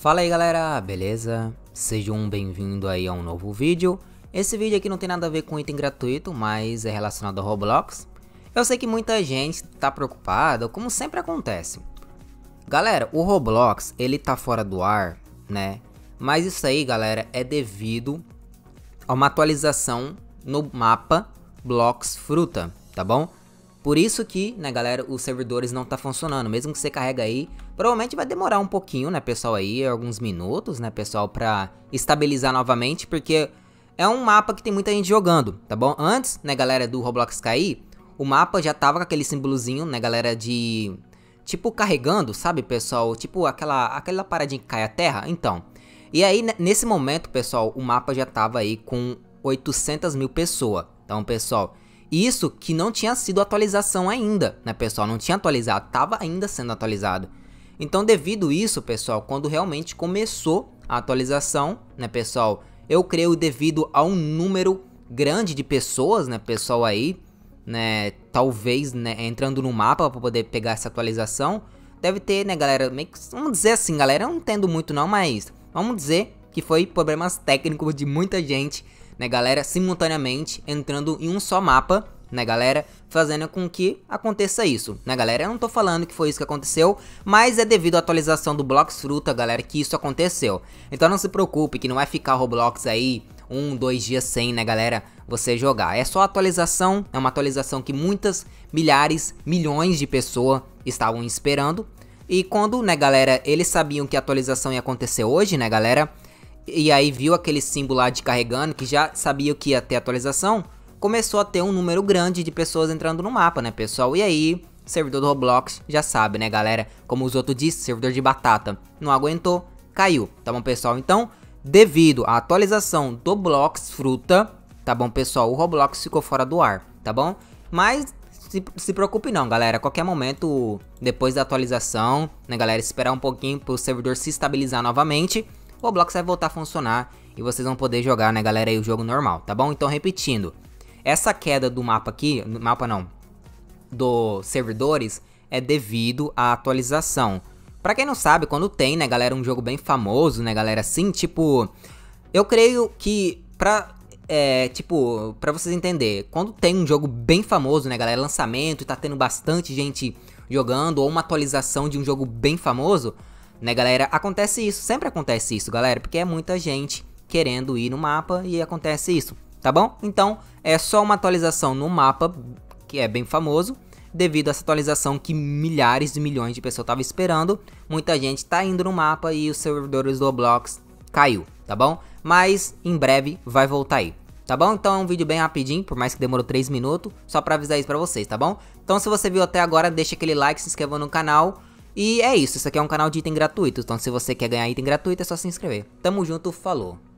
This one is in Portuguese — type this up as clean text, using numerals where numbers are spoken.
Fala aí galera, beleza? Sejam bem-vindos aí a um novo vídeo. Esse vídeo aqui não tem nada a ver com item gratuito, mas é relacionado ao Roblox. Eu sei que muita gente tá preocupada, como sempre acontece. Galera, o Roblox, ele tá fora do ar, né? Mas isso aí, galera, é devido a uma atualização no mapa Blox Fruta, tá bom? Por isso que, né, galera, os servidores não tá funcionando. Mesmo que você carrega aí, provavelmente vai demorar um pouquinho, né, pessoal, aí, alguns minutos, né, pessoal, pra estabilizar novamente, porque é um mapa que tem muita gente jogando, tá bom? Antes, né, galera, do Roblox cair, o mapa já tava com aquele símbolozinho, né, galera, de... tipo, carregando, sabe, pessoal? Tipo, aquela paradinha que cai a terra, então. E aí, nesse momento, pessoal, o mapa já tava aí com 800 mil pessoas. Então, pessoal... Isso que não tinha sido atualização ainda, né, pessoal? Não tinha atualizado, tava ainda sendo atualizado. Então, devido isso, pessoal, quando realmente começou a atualização, né, pessoal? Eu creio devido a um número grande de pessoas, né, pessoal, aí, né, talvez, né, entrando no mapa para poder pegar essa atualização. Deve ter, né, galera, meio que, vamos dizer assim, galera, eu não entendo muito não, mas vamos dizer que foi problemas técnicos de muita gente, né, galera, simultaneamente entrando em um só mapa, né, galera, fazendo com que aconteça isso, né, galera. Eu não tô falando que foi isso que aconteceu, mas é devido à atualização do Blox Fruta, galera, que isso aconteceu. Então não se preocupe que não vai ficar o Roblox aí 1-2 dias sem, né, galera, você jogar. É só atualização, é uma atualização que muitas, milhares, milhões de pessoas estavam esperando. E quando, né, galera, eles sabiam que a atualização ia acontecer hoje, né, galera, e aí viu aquele símbolo lá de carregando, que já sabia que ia ter atualização, começou a ter um número grande de pessoas entrando no mapa, né, pessoal? E aí, o servidor do Roblox já sabe, né, galera? Como os outros dizem, servidor de batata não aguentou, caiu, tá bom, pessoal? Então, devido à atualização do Blox Fruta, tá bom, pessoal? O Roblox ficou fora do ar, tá bom? Mas se preocupe não, galera. A qualquer momento, depois da atualização, né, galera, esperar um pouquinho pro servidor se estabilizar novamente, o Roblox vai voltar a funcionar e vocês vão poder jogar, né, galera, aí o jogo normal, tá bom? Então, repetindo, essa queda do mapa aqui, mapa não, dos servidores, é devido à atualização. Pra quem não sabe, quando tem, né, galera, um jogo bem famoso, né, galera, assim, tipo, eu creio que pra vocês entenderem, quando tem um jogo bem famoso, né, galera, lançamento e tá tendo bastante gente jogando, ou uma atualização de um jogo bem famoso, né, galera, acontece isso, sempre acontece isso, galera, porque é muita gente querendo ir no mapa e acontece isso, tá bom? Então, é só uma atualização no mapa, que é bem famoso, devido a essa atualização que milhares de milhões de pessoas estavam esperando, muita gente tá indo no mapa e os servidores do Roblox caiu, tá bom? Mas, em breve, vai voltar aí, tá bom? Então é um vídeo bem rapidinho, por mais que demorou 3 minutos, só pra avisar isso pra vocês, tá bom? Então se você viu até agora, deixa aquele like, se inscreva no canal. E é isso, aqui é um canal de item gratuito, então se você quer ganhar item gratuito é só se inscrever. Tamo junto, falou!